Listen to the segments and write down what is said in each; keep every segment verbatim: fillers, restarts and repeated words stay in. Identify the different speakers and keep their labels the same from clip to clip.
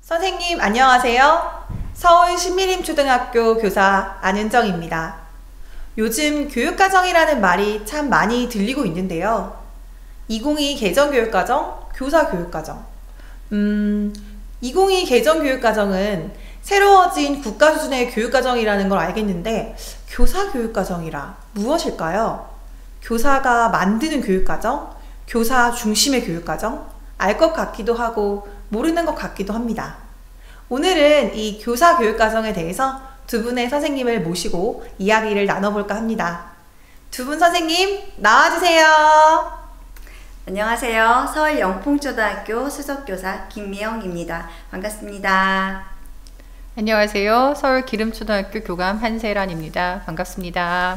Speaker 1: 선생님 안녕하세요. 서울 신미림초등학교 교사 안은정입니다. 요즘 교육과정이라는 말이 참 많이 들리고 있는데요. 이천이십이 개정교육과정, 교사교육과정. 음, 이천이십이 개정교육과정은 새로워진 국가 수준의 교육과정이라는 걸 알겠는데 교사교육과정이라 무엇일까요? 교사가 만드는 교육과정, 교사 중심의 교육과정, 알 것 같기도 하고 모르는 것 같기도 합니다. 오늘은 이 교사교육과정에 대해서 두 분의 선생님을 모시고 이야기를 나눠볼까 합니다. 두 분 선생님 나와주세요.
Speaker 2: 안녕하세요. 서울 영풍초등학교 수석교사 김미영입니다. 반갑습니다.
Speaker 3: 안녕하세요. 서울 기름초등학교 교감 한세란입니다. 반갑습니다.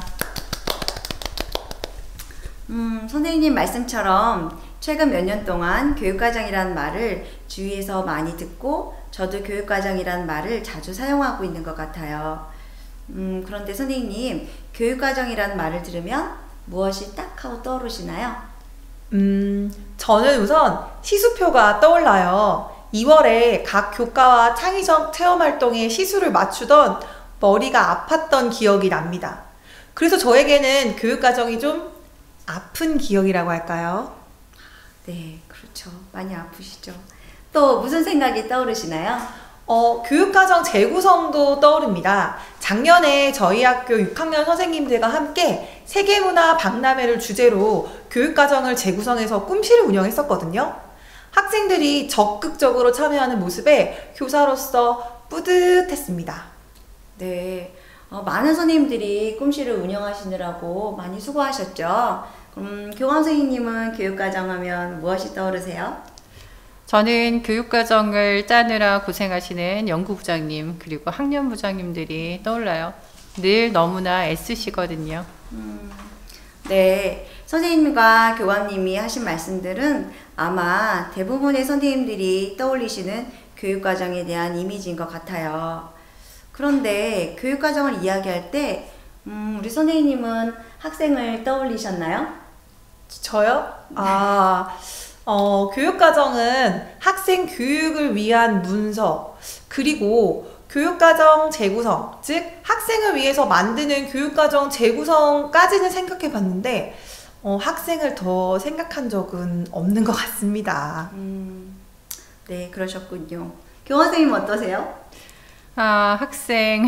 Speaker 2: 음, 선생님 말씀처럼 최근 몇 년 동안 교육과정이라는 말을 주위에서 많이 듣고 저도 교육과정이라는 말을 자주 사용하고 있는 것 같아요. 음, 그런데 선생님, 교육과정이라는 말을 들으면 무엇이 딱 하고 떠오르시나요?
Speaker 1: 음, 저는 우선 시수표가 떠올라요. 이월에 각 교과와 창의적 체험활동에 시수를 맞추던 머리가 아팠던 기억이 납니다. 그래서 저에게는 교육과정이 좀 아픈 기억이라고 할까요?
Speaker 2: 네, 그렇죠. 많이 아프시죠. 또 무슨 생각이 떠오르시나요?
Speaker 1: 어, 교육과정 재구성도 떠오릅니다. 작년에 저희 학교 육 학년 선생님들과 함께 세계문화 박람회를 주제로 교육과정을 재구성해서 꿈실을 운영했었거든요. 학생들이 적극적으로 참여하는 모습에 교사로서 뿌듯했습니다.
Speaker 2: 네, 어, 많은 선생님들이 꿈실을 운영하시느라고 많이 수고하셨죠. 음, 교감 선생님은 교육과정 하면 무엇이 떠오르세요?
Speaker 3: 저는 교육과정을 짜느라 고생하시는 연구부장님 그리고 학년부장님들이 떠올라요. 늘 너무나 애쓰시거든요.
Speaker 2: 음, 네, 선생님과 교감님이 하신 말씀들은 아마 대부분의 선생님들이 떠올리시는 교육과정에 대한 이미지인 것 같아요. 그런데 교육과정을 이야기할 때 음, 우리 선생님은 학생을 떠올리셨나요?
Speaker 1: 저요? 아, 어, 교육과정은 학생 교육을 위한 문서, 그리고 교육과정 재구성, 즉 학생을 위해서 만드는 교육과정 재구성까지는 생각해 봤는데 어, 학생을 더 생각한 적은 없는 것 같습니다.
Speaker 2: 음, 네, 그러셨군요. 교감 선생님 어떠세요?
Speaker 3: 아, 학생.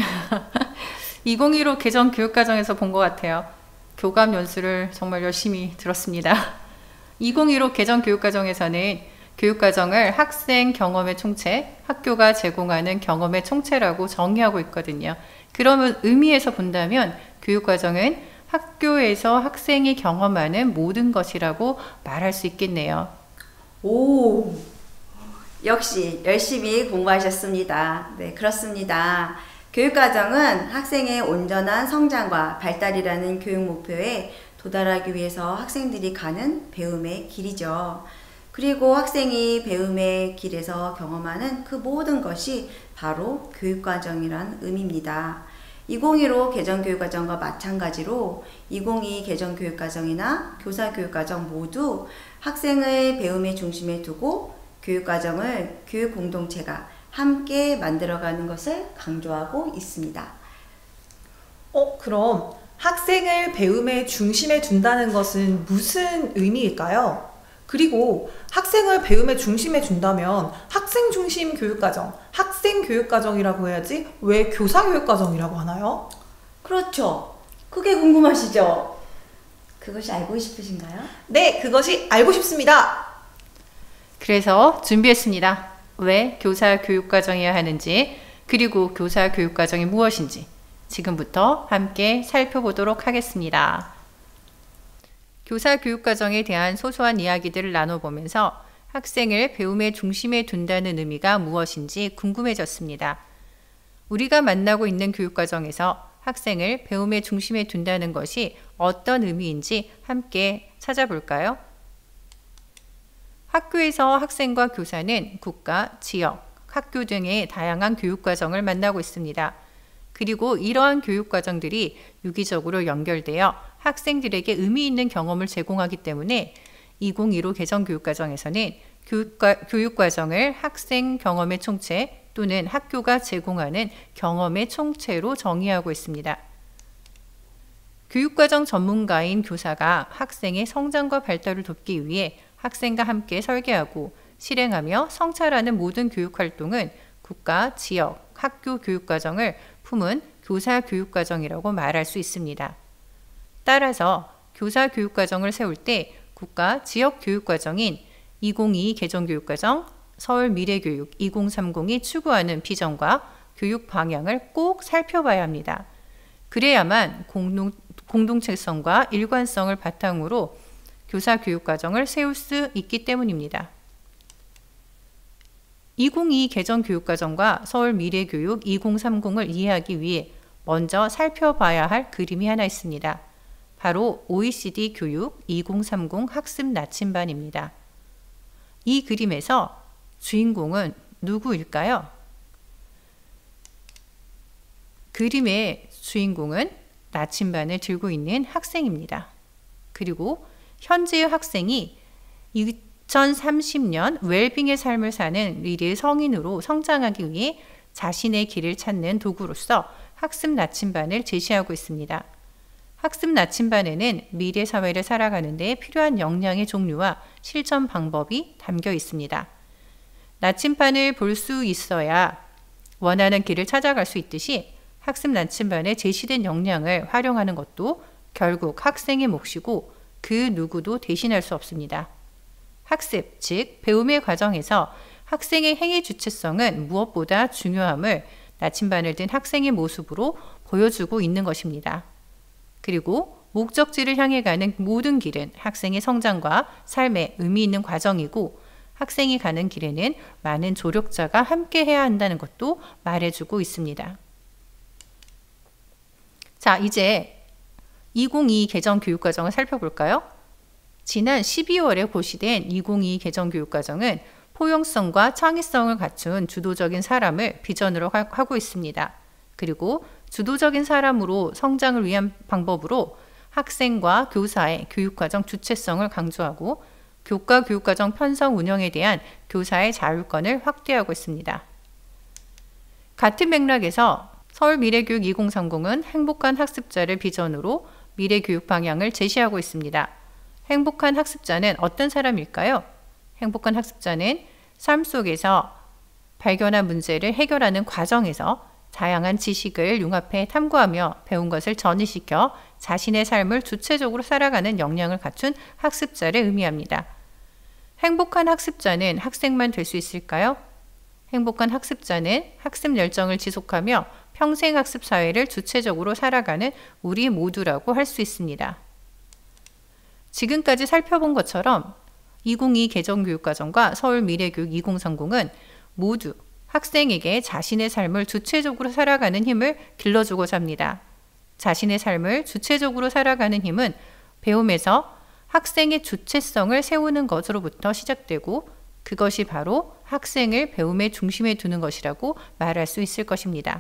Speaker 3: 이천십오 개정 교육과정에서 본 것 같아요. 교감 연수를 정말 열심히 들었습니다. 이천십오 개정 교육과정에서는 교육과정을 학생 경험의 총체, 학교가 제공하는 경험의 총체라고 정의하고 있거든요. 그러면 의미에서 본다면 교육과정은 학교에서 학생이 경험하는 모든 것이라고 말할 수 있겠네요.
Speaker 2: 오, 역시 열심히 공부하셨습니다. 네, 그렇습니다. 교육과정은 학생의 온전한 성장과 발달이라는 교육 목표에 도달하기 위해서 학생들이 가는 배움의 길이죠. 그리고 학생이 배움의 길에서 경험하는 그 모든 것이 바로 교육과정이란 의미입니다. 이천십오 개정교육과정과 마찬가지로 이천이십이 개정교육과정이나 교사교육과정 모두 학생을 배움의 중심에 두고 교육과정을 교육공동체가 함께 만들어가는 것을 강조하고 있습니다.
Speaker 1: 어, 그럼 학생을 배움의 중심에 둔다는 것은 무슨 의미일까요? 그리고 학생을 배움의 중심에 둔다면 학생 중심 교육과정, 학생 교육과정이라고 해야지 왜 교사교육과정이라고 하나요?
Speaker 2: 그렇죠. 그게 궁금하시죠? 그것이 알고 싶으신가요?
Speaker 1: 네, 그것이 알고 싶습니다.
Speaker 3: 그래서 준비했습니다. 왜 교사 교육과정이어야 하는지, 그리고 교사 교육과정이 무엇인지 지금부터 함께 살펴보도록 하겠습니다. 교사 교육과정에 대한 소소한 이야기들을 나눠보면서 학생을 배움의 중심에 둔다는 의미가 무엇인지 궁금해졌습니다. 우리가 만나고 있는 교육과정에서 학생을 배움의 중심에 둔다는 것이 어떤 의미인지 함께 찾아볼까요? 학교에서 학생과 교사는 국가, 지역, 학교 등의 다양한 교육과정을 만나고 있습니다. 그리고 이러한 교육과정들이 유기적으로 연결되어 학생들에게 의미 있는 경험을 제공하기 때문에 이천십오 개정교육과정에서는 교육과, 교육과정을 학생 경험의 총체 또는 학교가 제공하는 경험의 총체로 정의하고 있습니다. 교육과정 전문가인 교사가 학생의 성장과 발달을 돕기 위해 학생과 함께 설계하고 실행하며 성찰하는 모든 교육활동은 국가, 지역, 학교 교육과정을 품은 교사 교육과정이라고 말할 수 있습니다. 따라서 교사 교육과정을 세울 때 국가, 지역 교육과정인 이천이십이 개정교육과정, 서울미래교육 이천삼십이 추구하는 비전과 교육 방향을 꼭 살펴봐야 합니다. 그래야만 공동, 공동체성과 일관성을 바탕으로 교사 교육과정을 세울 수 있기 때문입니다. 이천이십이 개정교육과정과 서울미래교육 이천삼십을 이해하기 위해 먼저 살펴봐야 할 그림이 하나 있습니다. 바로 오이시디 교육 이천삼십 학습 나침반입니다. 이 그림에서 주인공은 누구일까요? 그림의 주인공은 나침반을 들고 있는 학생입니다. 그리고 현재의 학생이 이천삼십 년 웰빙의 삶을 사는 미래의 성인으로 성장하기 위해 자신의 길을 찾는 도구로서 학습 나침반을 제시하고 있습니다. 학습 나침반에는 미래 사회를 살아가는 데 필요한 역량의 종류와 실천 방법이 담겨 있습니다. 나침반을 볼 수 있어야 원하는 길을 찾아갈 수 있듯이 학습 나침반에 제시된 역량을 활용하는 것도 결국 학생의 몫이고 그 누구도 대신할 수 없습니다. 학습, 즉 배움의 과정에서 학생의 행위 주체성은 무엇보다 중요함을 나침반을 든 학생의 모습으로 보여주고 있는 것입니다. 그리고 목적지를 향해 가는 모든 길은 학생의 성장과 삶에 의미 있는 과정이고 학생이 가는 길에는 많은 조력자가 함께 해야 한다는 것도 말해주고 있습니다. 자, 이제 이천이십이 개정 교육과정을 살펴볼까요? 지난 십이월에 고시된 이천이십이 개정 교육과정은 포용성과 창의성을 갖춘 주도적인 사람을 비전으로 하고 있습니다. 그리고 주도적인 사람으로 성장을 위한 방법으로 학생과 교사의 교육과정 주체성을 강조하고 교과 교육과정 편성 운영에 대한 교사의 자율권을 확대하고 있습니다. 같은 맥락에서 서울미래교육 이천삼십은 행복한 학습자를 비전으로 미래교육 방향을 제시하고 있습니다. 행복한 학습자는 어떤 사람일까요? 행복한 학습자는 삶 속에서 발견한 문제를 해결하는 과정에서 다양한 지식을 융합해 탐구하며 배운 것을 전이시켜 자신의 삶을 주체적으로 살아가는 역량을 갖춘 학습자를 의미합니다. 행복한 학습자는 학생만 될 수 있을까요? 행복한 학습자는 학습 열정을 지속하며 평생 학습 사회를 주체적으로 살아가는 우리 모두라고 할 수 있습니다. 지금까지 살펴본 것처럼 이천이십이 개정교육과정과 서울미래교육 이천삼십은 모두 학생에게 자신의 삶을 주체적으로 살아가는 힘을 길러주고자 합니다. 자신의 삶을 주체적으로 살아가는 힘은 배움에서 학생의 주체성을 세우는 것으로부터 시작되고 그것이 바로 학생을 배움의 중심에 두는 것이라고 말할 수 있을 것입니다.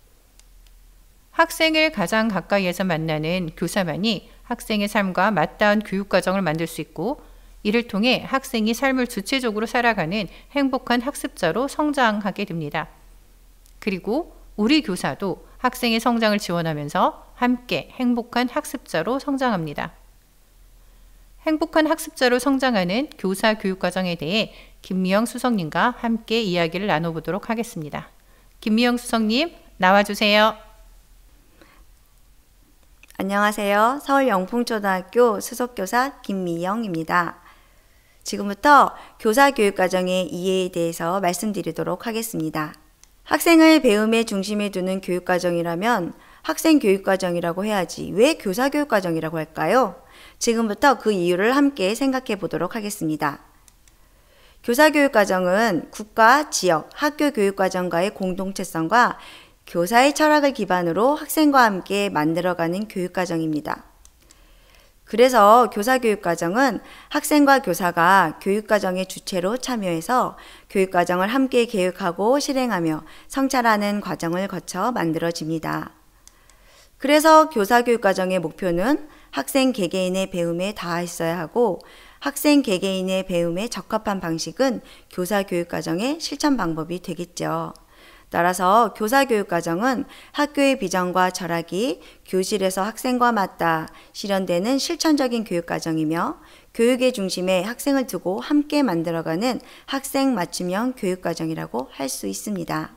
Speaker 3: 학생을 가장 가까이에서 만나는 교사만이 학생의 삶과 맞닿은 교육과정을 만들 수 있고 이를 통해 학생이 삶을 주체적으로 살아가는 행복한 학습자로 성장하게 됩니다. 그리고 우리 교사도 학생의 성장을 지원하면서 함께 행복한 학습자로 성장합니다. 행복한 학습자로 성장하는 교사 교육과정에 대해 김미영 수석님과 함께 이야기를 나눠보도록 하겠습니다. 김미영 수석님, 나와주세요.
Speaker 2: 안녕하세요. 서울 영풍초등학교 수석교사 김미영입니다. 지금부터 교사 교육과정의 이해에 대해서 말씀드리도록 하겠습니다. 학생을 배움의 중심에 두는 교육과정이라면 학생 교육과정이라고 해야지 왜 교사 교육과정이라고 할까요? 지금부터 그 이유를 함께 생각해 보도록 하겠습니다. 교사 교육과정은 국가, 지역, 학교 교육과정과의 공동체성과 교사의 철학을 기반으로 학생과 함께 만들어가는 교육과정입니다. 그래서 교사교육과정은 학생과 교사가 교육과정의 주체로 참여해서 교육과정을 함께 계획하고 실행하며 성찰하는 과정을 거쳐 만들어집니다. 그래서 교사교육과정의 목표는 학생 개개인의 배움에 닿아 있어야 하고 학생 개개인의 배움에 적합한 방식은 교사 교육과정의 실천 방법이 되겠죠. 따라서 교사 교육과정은 학교의 비전과 철학이 교실에서 학생과 맞닿아 실현되는 실천적인 교육과정이며 교육의 중심에 학생을 두고 함께 만들어가는 학생 맞춤형 교육과정이라고 할 수 있습니다.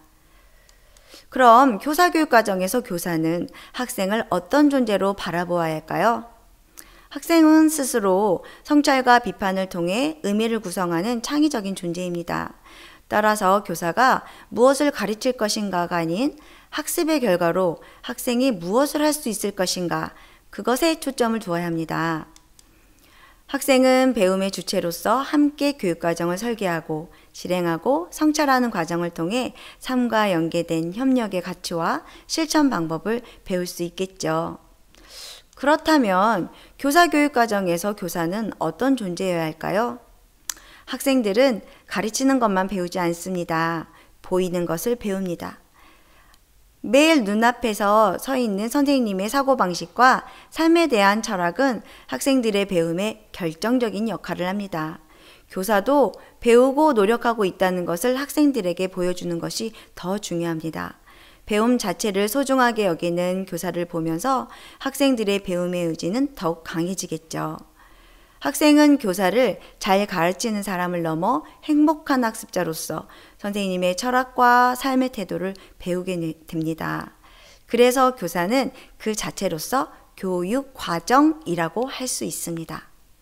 Speaker 2: 그럼 교사 교육과정에서 교사는 학생을 어떤 존재로 바라보아야 할까요? 학생은 스스로 성찰과 비판을 통해 의미를 구성하는 창의적인 존재입니다. 따라서 교사가 무엇을 가르칠 것인가가 아닌 학습의 결과로 학생이 무엇을 할 수 있을 것인가, 그것에 초점을 두어야 합니다. 학생은 배움의 주체로서 함께 교육과정을 설계하고 실행하고 성찰하는 과정을 통해 삶과 연계된 협력의 가치와 실천 방법을 배울 수 있겠죠. 그렇다면 교사 교육과정에서 교사는 어떤 존재여야 할까요? 학생들은 가르치는 것만 배우지 않습니다. 보이는 것을 배웁니다. 매일 눈앞에서 서 있는 선생님의 사고방식과 삶에 대한 철학은 학생들의 배움에 결정적인 역할을 합니다. 교사도 배우고 노력하고 있다는 것을 학생들에게 보여주는 것이 더 중요합니다. 배움 자체를 소중하게 여기는 교사를 보면서 학생들의 배움의 의지는 더욱 강해지겠죠. 학생은 교사를 잘 가르치는 사람을 넘어 행복한 학습자로서 선생님의 철학과 삶의 태도를 배우게 됩니다. 그래서 교사는 그 자체로서 교육 과정이라고 할 수 있습니다.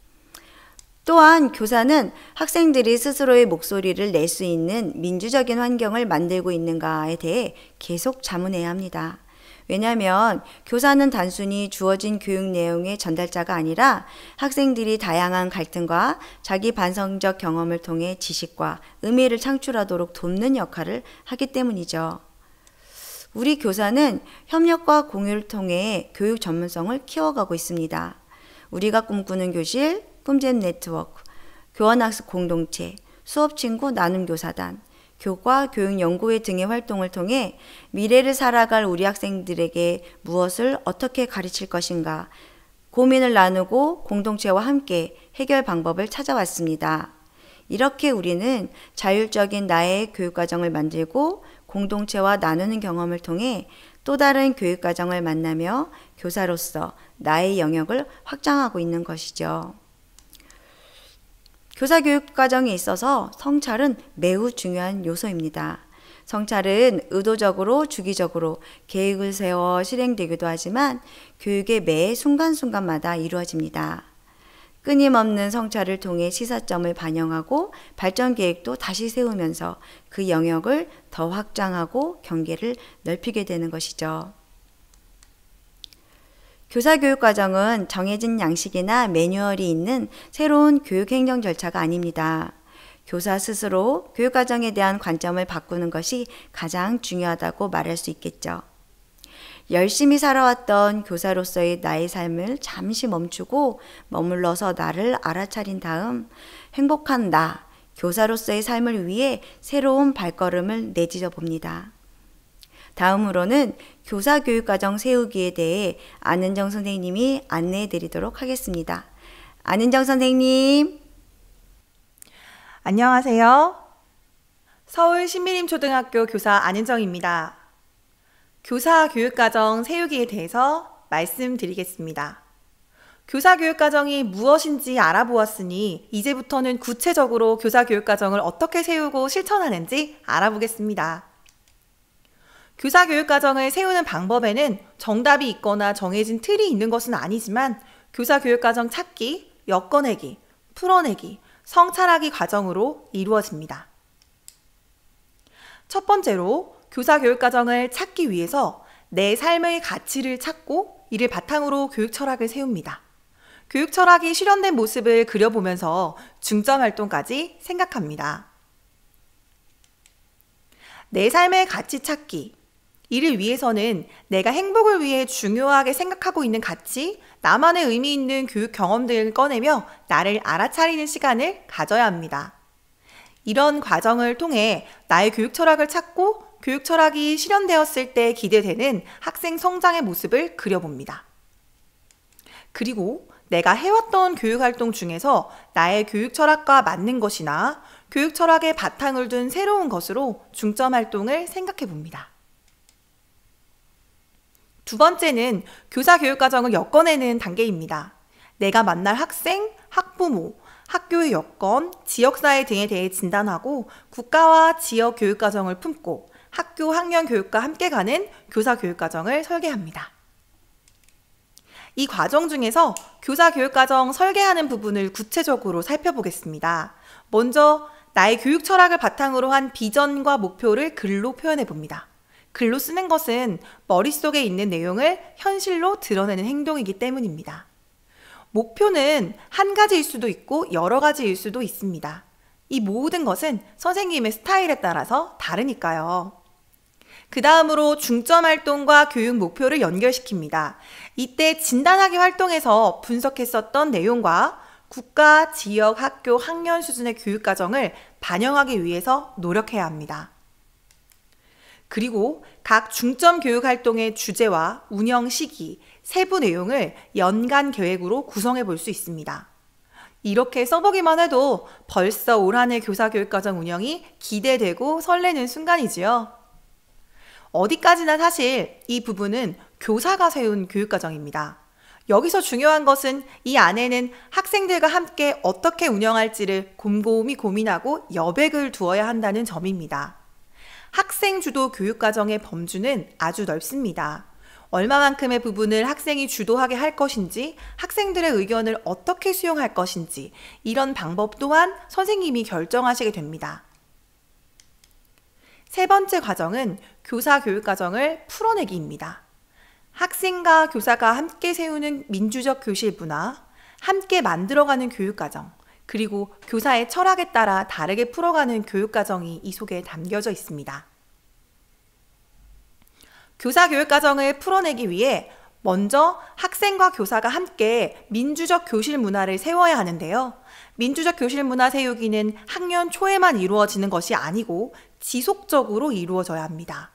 Speaker 2: 또한 교사는 학생들이 스스로의 목소리를 낼 수 있는 민주적인 환경을 만들고 있는가에 대해 계속 자문해야 합니다. 왜냐하면 교사는 단순히 주어진 교육 내용의 전달자가 아니라 학생들이 다양한 갈등과 자기 반성적 경험을 통해 지식과 의미를 창출하도록 돕는 역할을 하기 때문이죠. 우리 교사는 협력과 공유를 통해 교육 전문성을 키워가고 있습니다. 우리가 꿈꾸는 교실, 꿈잼 네트워크, 교환학습 공동체, 수업친구 나눔교사단, 교과, 교육연구회 등의 활동을 통해 미래를 살아갈 우리 학생들에게 무엇을 어떻게 가르칠 것인가 고민을 나누고 공동체와 함께 해결 방법을 찾아왔습니다. 이렇게 우리는 자율적인 나의 교육과정을 만들고 공동체와 나누는 경험을 통해 또 다른 교육과정을 만나며 교사로서 나의 영역을 확장하고 있는 것이죠. 교사 교육 과정에 있어서 성찰은 매우 중요한 요소입니다. 성찰은 의도적으로 주기적으로 계획을 세워 실행되기도 하지만 교육의 매 순간순간마다 이루어집니다. 끊임없는 성찰을 통해 시사점을 반영하고 발전 계획도 다시 세우면서 그 영역을 더 확장하고 경계를 넓히게 되는 것이죠. 교사 교육 과정은 정해진 양식이나 매뉴얼이 있는 새로운 교육 행정 절차가 아닙니다. 교사 스스로 교육 과정에 대한 관점을 바꾸는 것이 가장 중요하다고 말할 수 있겠죠. 열심히 살아왔던 교사로서의 나의 삶을 잠시 멈추고 머물러서 나를 알아차린 다음 행복한 나, 교사로서의 삶을 위해 새로운 발걸음을 내딛어 봅니다. 다음으로는 교사 교육과정 세우기에 대해 안은정 선생님이 안내해 드리도록 하겠습니다. 안은정 선생님.
Speaker 1: 안녕하세요. 서울 신미림초등학교 교사 안은정입니다. 교사 교육과정 세우기에 대해서 말씀드리겠습니다. 교사 교육과정이 무엇인지 알아보았으니 이제부터는 구체적으로 교사 교육과정을 어떻게 세우고 실천하는지 알아보겠습니다. 교사 교육과정을 세우는 방법에는 정답이 있거나 정해진 틀이 있는 것은 아니지만 교사 교육과정 찾기, 엮어내기, 풀어내기, 성찰하기 과정으로 이루어집니다. 첫 번째로 교사 교육과정을 찾기 위해서 내 삶의 가치를 찾고 이를 바탕으로 교육 철학을 세웁니다. 교육 철학이 실현된 모습을 그려보면서 중점 활동까지 생각합니다. 내 삶의 가치 찾기. 이를 위해서는 내가 행복을 위해 중요하게 생각하고 있는 가치, 나만의 의미 있는 교육 경험들을 꺼내며 나를 알아차리는 시간을 가져야 합니다. 이런 과정을 통해 나의 교육 철학을 찾고 교육 철학이 실현되었을 때 기대되는 학생 성장의 모습을 그려봅니다. 그리고 내가 해왔던 교육활동 중에서 나의 교육 철학과 맞는 것이나 교육 철학에 바탕을 둔 새로운 것으로 중점 활동을 생각해 봅니다. 두 번째는 교사 교육과정을 엮어내는 단계입니다. 내가 만날 학생, 학부모, 학교의 여건, 지역사회 등에 대해 진단하고 국가와 지역 교육과정을 품고 학교 학년 교육과 함께 가는 교사 교육과정을 설계합니다. 이 과정 중에서 교사 교육과정 설계하는 부분을 구체적으로 살펴보겠습니다. 먼저 나의 교육 철학을 바탕으로 한 비전과 목표를 글로 표현해 봅니다. 글로 쓰는 것은 머릿속에 있는 내용을 현실로 드러내는 행동이기 때문입니다. 목표는 한 가지일 수도 있고 여러 가지일 수도 있습니다. 이 모든 것은 선생님의 스타일에 따라서 다르니까요. 그 다음으로 중점 활동과 교육 목표를 연결시킵니다. 이때 진단하기 활동에서 분석했었던 내용과 국가, 지역, 학교, 학년 수준의 교육과정을 반영하기 위해서 노력해야 합니다. 그리고 각 중점 교육 활동의 주제와 운영 시기, 세부 내용을 연간 계획으로 구성해 볼 수 있습니다. 이렇게 써보기만 해도 벌써 올 한 해 교사 교육과정 운영이 기대되고 설레는 순간이지요. 어디까지나 사실 이 부분은 교사가 세운 교육과정입니다. 여기서 중요한 것은 이 안에는 학생들과 함께 어떻게 운영할지를 곰곰이 고민하고 여백을 두어야 한다는 점입니다. 학생 주도 교육과정의 범주는 아주 넓습니다. 얼마만큼의 부분을 학생이 주도하게 할 것인지, 학생들의 의견을 어떻게 수용할 것인지, 이런 방법 또한 선생님이 결정하시게 됩니다. 세 번째 과정은 교사 교육과정을 풀어내기입니다. 학생과 교사가 함께 세우는 민주적 교실 문화, 함께 만들어가는 교육과정, 그리고 교사의 철학에 따라 다르게 풀어가는 교육과정이 이 속에 담겨져 있습니다. 교사 교육과정을 풀어내기 위해 먼저 학생과 교사가 함께 민주적 교실 문화를 세워야 하는데요. 민주적 교실 문화 세우기는 학년 초에만 이루어지는 것이 아니고 지속적으로 이루어져야 합니다.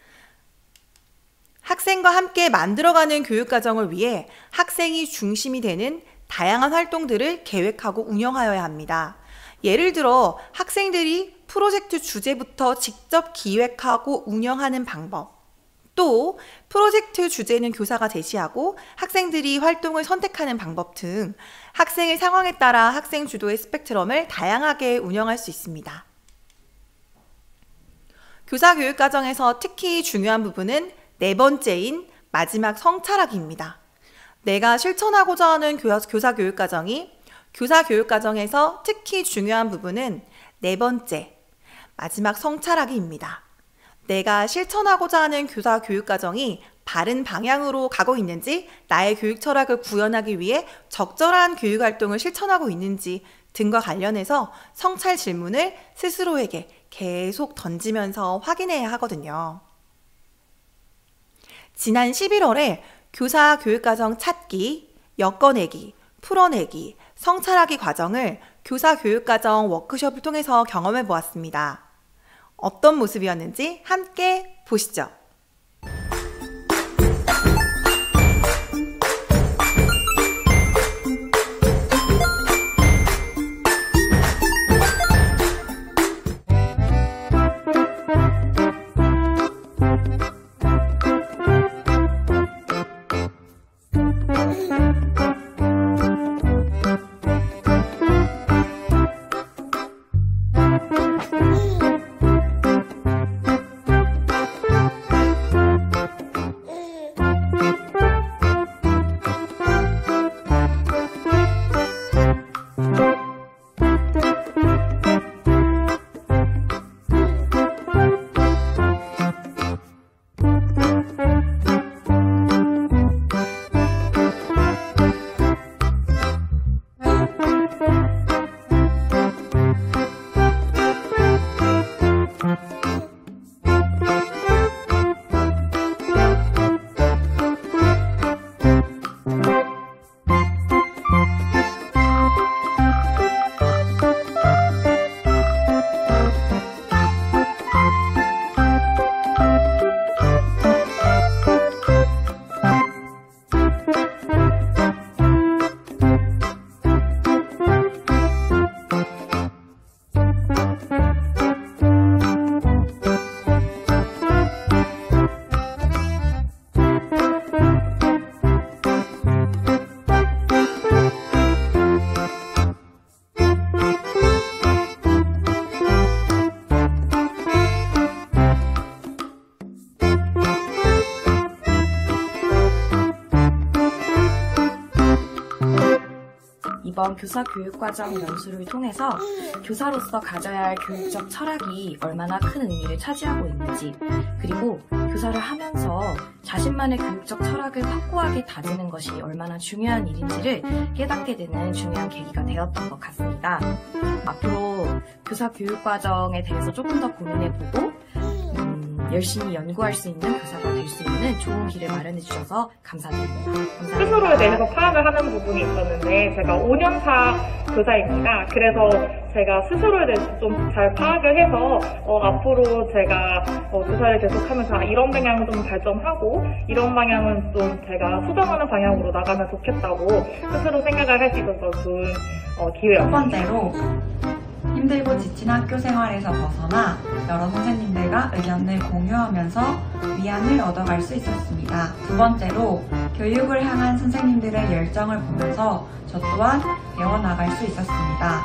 Speaker 1: 학생과 함께 만들어가는 교육과정을 위해 학생이 중심이 되는 다양한 활동들을 계획하고 운영하여야 합니다. 예를 들어 학생들이 프로젝트 주제부터 직접 기획하고 운영하는 방법, 또 프로젝트 주제는 교사가 제시하고 학생들이 활동을 선택하는 방법 등 학생의 상황에 따라 학생 주도의 스펙트럼을 다양하게 운영할 수 있습니다. 교사 교육과정에서 특히 중요한 부분은 네 번째인 마지막 성찰하기입니다. 내가 실천하고자 하는 교사 교육과정이 교사 교육과정에서 특히 중요한 부분은 네 번째, 마지막 성찰하기입니다. 내가 실천하고자 하는 교사 교육과정이 바른 방향으로 가고 있는지, 나의 교육 철학을 구현하기 위해 적절한 교육활동을 실천하고 있는지 등과 관련해서 성찰 질문을 스스로에게 계속 던지면서 확인해야 하거든요. 지난 십일월에 교사 교육과정 찾기, 엮어내기, 풀어내기, 성찰하기 과정을 교사 교육과정 워크숍을 통해서 경험해 보았습니다. 어떤 모습이었는지 함께 보시죠.
Speaker 4: 이번 교사 교육과정 연수를 통해서 교사로서 가져야 할 교육적 철학이 얼마나 큰 의미를 차지하고 있는지, 그리고 교사를 하면서 자신만의 교육적 철학을 확고하게 다지는 것이 얼마나 중요한 일인지를 깨닫게 되는 중요한 계기가 되었던 것 같습니다. 앞으로 교사 교육과정에 대해서 조금 더 고민해보고 음, 열심히 연구할 수 있는 교사가 될 수 있는 좋은 길을 마련해 주셔서 감사드립니다. 감사합니다.
Speaker 5: 스스로에 대해서 파악을 하는 부분이 있었는데 제가 오 년 차 교사입니다. 그래서 제가 스스로에 대해서 좀 잘 파악을 해서 어, 앞으로 제가 어, 교사를 계속하면서 이런 방향은 좀 발전하고 이런 방향은 좀 제가 수정하는 방향으로 나가면 좋겠다고 스스로 생각을 할 수 있어서 좋은 어, 기회였습니다.
Speaker 6: 첫 번째로 힘들고 지친 학교 생활에서 벗어나 여러 선생님들과 의견을 공유하면서 위안을 얻어갈 수 있었습니다. 두 번째로 교육을 향한 선생님들의 열정을 보면서 저 또한 배워나갈 수 있었습니다.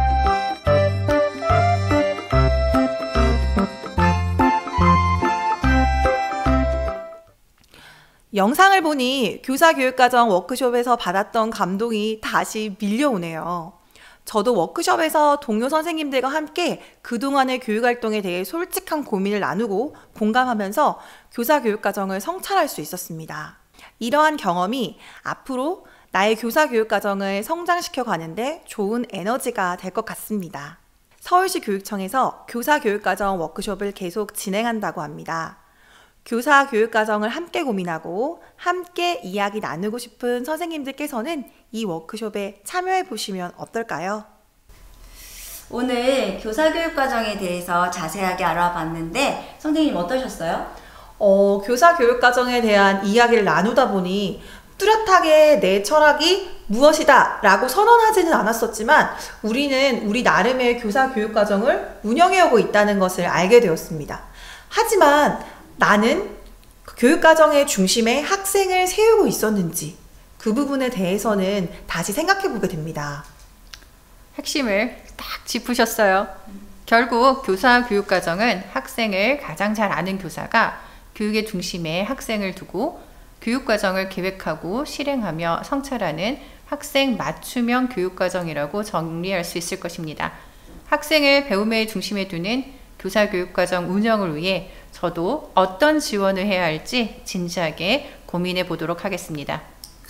Speaker 1: 영상을 보니 교사교육과정 워크숍에서 받았던 감동이 다시 밀려오네요. 저도 워크숍에서 동료 선생님들과 함께 그동안의 교육활동에 대해 솔직한 고민을 나누고 공감하면서 교사교육과정을 성찰할 수 있었습니다. 이러한 경험이 앞으로 나의 교사교육과정을 성장시켜 가는데 좋은 에너지가 될 것 같습니다. 서울시 교육청에서 교사교육과정 워크숍을 계속 진행한다고 합니다. 교사교육과정을 함께 고민하고 함께 이야기 나누고 싶은 선생님들께서는 이 워크숍에 참여해 보시면 어떨까요?
Speaker 2: 오늘 교사교육과정에 대해서 자세하게 알아봤는데 선생님 어떠셨어요?
Speaker 1: 어, 교사교육과정에 대한 이야기를 나누다 보니 뚜렷하게 내 철학이 무엇이다 라고 선언하지는 않았었지만 우리는 우리 나름의 교사교육과정을 운영해오고 있다는 것을 알게 되었습니다. 하지만 나는 교육과정의 중심에 학생을 세우고 있었는지 그 부분에 대해서는 다시 생각해 보게 됩니다.
Speaker 3: 핵심을 딱 짚으셨어요. 결국 교사 교육과정은 학생을 가장 잘 아는 교사가 교육의 중심에 학생을 두고 교육과정을 계획하고 실행하며 성찰하는 학생 맞춤형 교육과정이라고 정리할 수 있을 것입니다. 학생을 배움의 중심에 두는 교사교육과정 운영을 위해 저도 어떤 지원을 해야 할지 진지하게 고민해 보도록 하겠습니다.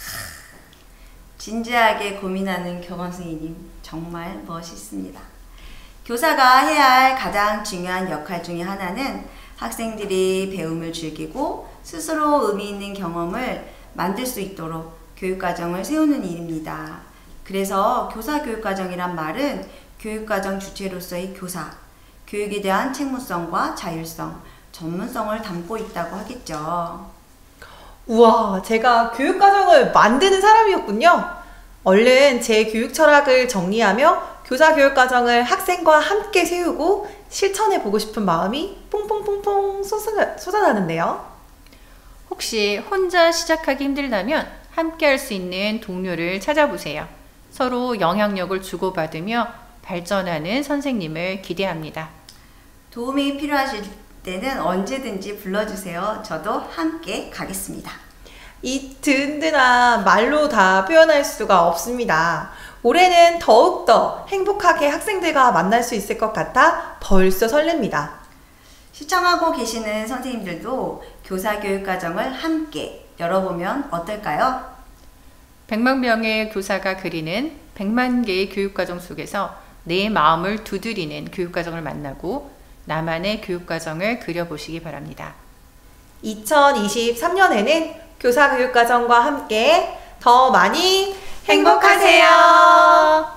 Speaker 2: 진지하게 고민하는 교감 선생님 정말 멋있습니다. 교사가 해야 할 가장 중요한 역할 중에 하나는 학생들이 배움을 즐기고 스스로 의미 있는 경험을 만들 수 있도록 교육과정을 세우는 일입니다. 그래서 교사교육과정이란 말은 교육과정 주체로서의 교사, 교육에 대한 책무성과 자율성, 전문성을 담고 있다고 하겠죠.
Speaker 1: 우와, 제가 교육과정을 만드는 사람이었군요. 얼른 제 교육 철학을 정리하며 교사교육과정을 학생과 함께 세우고 실천해 보고 싶은 마음이 퐁퐁퐁퐁 쏟아, 쏟아나는데요.
Speaker 3: 혹시 혼자 시작하기 힘들다면 함께 할 수 있는 동료를 찾아보세요. 서로 영향력을 주고받으며 발전하는 선생님을 기대합니다.
Speaker 2: 도움이 필요하실 때는 언제든지 불러주세요. 저도 함께 가겠습니다.
Speaker 1: 이 든든한 말로 다 표현할 수가 없습니다. 올해는 더욱더 행복하게 학생들과 만날 수 있을 것 같아 벌써 설렙니다.
Speaker 2: 시청하고 계시는 선생님들도 교사교육과정을 함께 열어보면 어떨까요?
Speaker 3: 백만 명의 교사가 그리는 백만 개의 교육과정 속에서 내 마음을 두드리는 교육과정을 만나고 나만의 교육과정을 그려보시기 바랍니다.
Speaker 1: 이천이십삼 년에는 교사교육과정과 함께 더 많이 행복하세요.